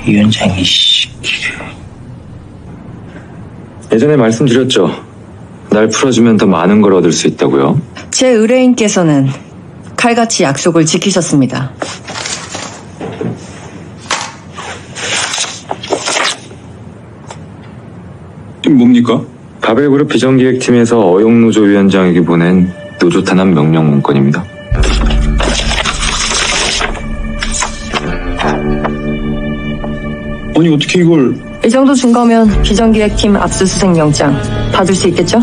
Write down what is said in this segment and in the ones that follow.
위원장이 시키려. 예전에 말씀드렸죠. 날 풀어주면 더 많은 걸 얻을 수 있다고요. 제 의뢰인께서는 칼같이 약속을 지키셨습니다. 뭡니까? 바벨그룹 비전기획팀에서 어용노조 위원장에게 보낸 노조 탄압 명령 문건입니다. 아니 어떻게 이걸... 이 정도 증거면 비전기획팀 압수수색 영장 받을 수 있겠죠?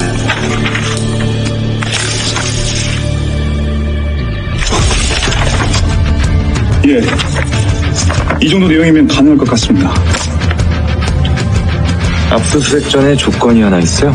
예, 이 정도 내용이면 가능할 것 같습니다. 압수수색 전에 조건이 하나 있어요.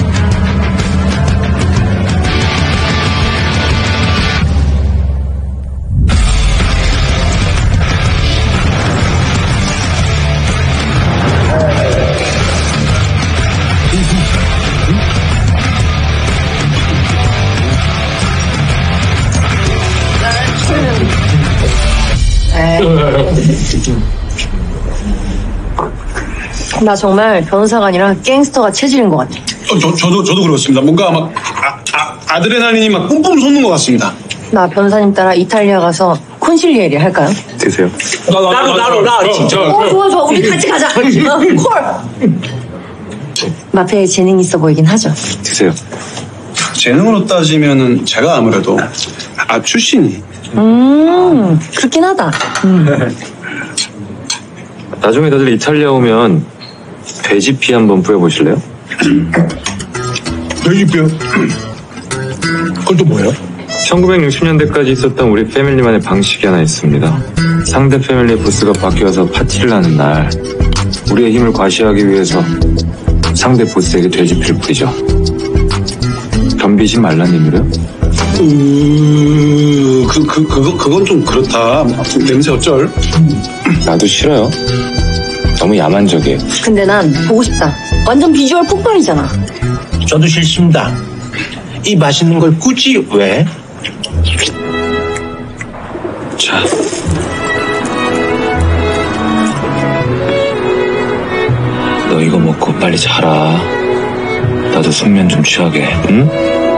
나 정말 변호사가 아니라 갱스터가 체질인 것 같아. 저도 그렇습니다. 뭔가 막 아드레날린이 막 뿜뿜 솟는 것 같습니다. 나 변호사님 따라 이탈리아 가서 콘실리에리 할까요? 드세요. 나 진짜. 좋아. 우리 같이 가자. 콜. 마페에 재능 있어 보이긴 하죠. 드세요. 재능으로 따지면은 제가 아무래도 출신이. 그렇긴 하다. 나중에 다들 이탈리아 오면 돼지피 한번 뿌려보실래요? 돼지뼈? 그건 또 뭐예요? 1960년대까지 있었던 우리 패밀리만의 방식이 하나 있습니다. 상대 패밀리의 보스가 바뀌어서 파티를 하는 날 우리의 힘을 과시하기 위해서 상대 보스에게 돼지피를 뿌리죠. 덤비지 말란 의미로요? 그건 좀 그렇다. 냄새 어쩔? 나도 싫어요. 너무 야만적이에요. 근데 난 보고 싶다. 완전 비주얼 폭발이잖아. 저도 싫습니다. 이 맛있는 걸 굳이 왜? 자. 너 이거 먹고 빨리 자라. 나도 숙면 좀 취하게, 응?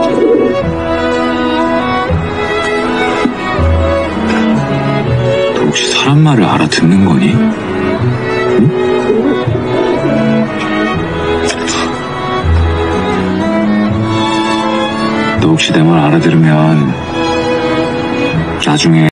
너 혹시 사람 말을 알아듣는 거니? 응? 너 혹시 내 말 알아들으면 나중에